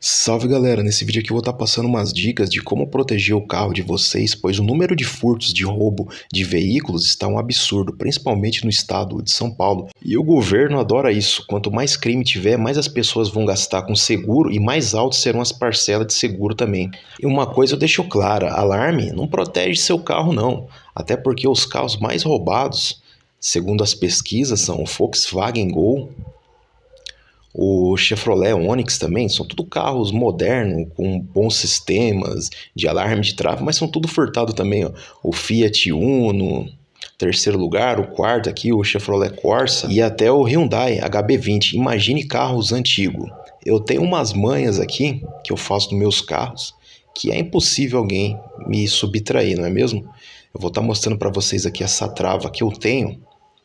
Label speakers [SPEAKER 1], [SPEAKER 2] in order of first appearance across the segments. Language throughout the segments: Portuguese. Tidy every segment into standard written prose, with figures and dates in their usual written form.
[SPEAKER 1] Salve galera, nesse vídeo aqui eu vou estar passando umas dicas de como proteger o carro de vocês, pois o número de furtos de roubo de veículos está um absurdo, principalmente no estado de São Paulo. E o governo adora isso, quanto mais crime tiver, mais as pessoas vão gastar com seguro e mais altas serão as parcelas de seguro também. E uma coisa eu deixo clara, alarme não protege seu carro não, até porque os carros mais roubados, segundo as pesquisas, são o Volkswagen Gol, o Chevrolet Onix também, são tudo carros modernos, com bons sistemas de alarme de tráfego, mas são tudo furtado também, ó. O Fiat Uno, terceiro lugar, o quarto aqui, o Chevrolet Corsa e até o Hyundai HB20. Imagine carros antigos. Eu tenho umas manhas aqui, que eu faço nos meus carros, que é impossível alguém me subtrair, não é mesmo? Eu vou estar mostrando para vocês aqui essa trava que eu tenho.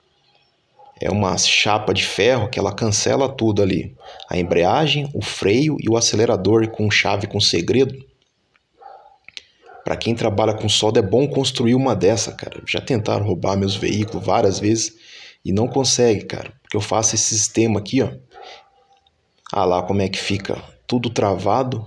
[SPEAKER 1] É uma chapa de ferro que ela cancela tudo ali. A embreagem, o freio e o acelerador com chave com segredo. Para quem trabalha com solda é bom construir uma dessa, cara. Já tentaram roubar meus veículos várias vezes e não consegue, cara. Porque eu faço esse sistema aqui, ó. Ah lá como é que fica. Tudo travado.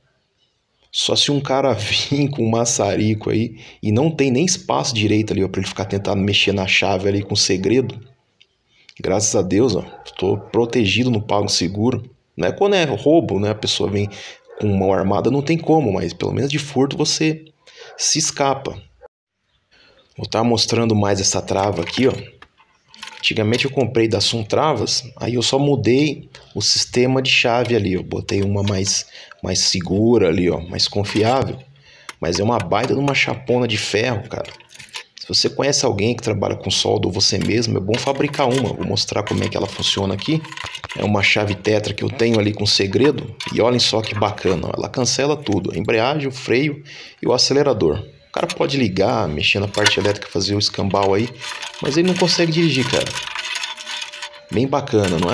[SPEAKER 1] Só se um cara vir com um maçarico aí e não tem nem espaço direito ali, ó, para ele ficar tentando mexer na chave ali com segredo. Graças a Deus, ó, estou protegido no PagSeguro. Não é quando é roubo, né? A pessoa vem com mão armada, não tem como, mas pelo menos de furto você se escapa. Vou estar mostrando mais essa trava aqui, ó. Antigamente eu comprei da Suntravas, aí eu só mudei o sistema de chave ali, ó. Botei uma mais segura ali, ó, mais confiável. Mas é uma baita de uma chapona de ferro, cara. Se você conhece alguém que trabalha com solda ou você mesmo, é bom fabricar uma. Vou mostrar como é que ela funciona aqui. É uma chave tetra que eu tenho ali com segredo. E olhem só que bacana, ó. Ela cancela tudo. A embreagem, o freio e o acelerador. O cara pode ligar, mexer na parte elétrica, fazer o escambau aí. Mas ele não consegue dirigir, cara. Bem bacana, não é?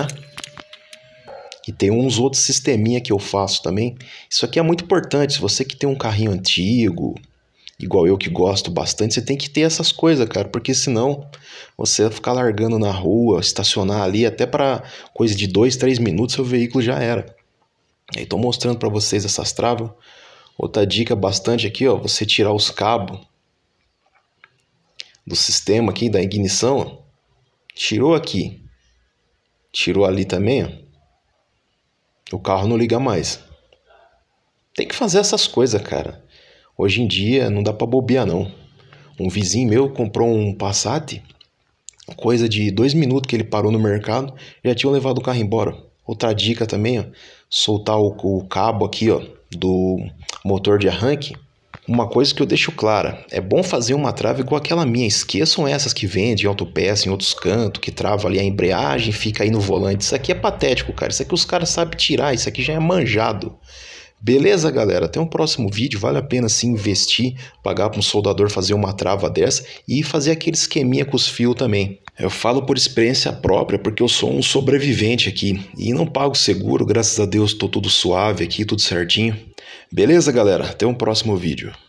[SPEAKER 1] E tem uns outros sisteminha que eu faço também. Isso aqui é muito importante. Se você que tem um carrinho antigo, igual eu que gosto bastante, você tem que ter essas coisas, cara, porque senão você vai ficar largando na rua, estacionar ali, até para coisa de 2, 3 minutos seu veículo já era. Aí tô mostrando para vocês essas travas. Outra dica bastante aqui, ó, você tirar os cabos do sistema aqui, da ignição, ó. Tirou aqui, tirou ali também, ó. O carro não liga mais. Tem que fazer essas coisas, cara. Hoje em dia não dá pra bobear não. Um vizinho meu comprou um Passat, coisa de 2 minutos que ele parou no mercado, já tinham levado o carro embora. Outra dica também, ó, soltar o cabo aqui, ó, do motor de arranque. Uma coisa que eu deixo clara, é bom fazer uma trava igual aquela minha. Esqueçam essas que vendem em autopeça, em outros cantos, que trava ali a embreagem, fica aí no volante. Isso aqui é patético, cara. Isso aqui os caras sabem tirar, isso aqui já é manjado. Beleza, galera? Até um próximo vídeo. Vale a pena sim investir, pagar para um soldador fazer uma trava dessa e fazer aquele esqueminha com os fios também. Eu falo por experiência própria, porque eu sou um sobrevivente aqui e não pago seguro, graças a Deus estou tudo suave aqui, tudo certinho. Beleza, galera? Até um próximo vídeo.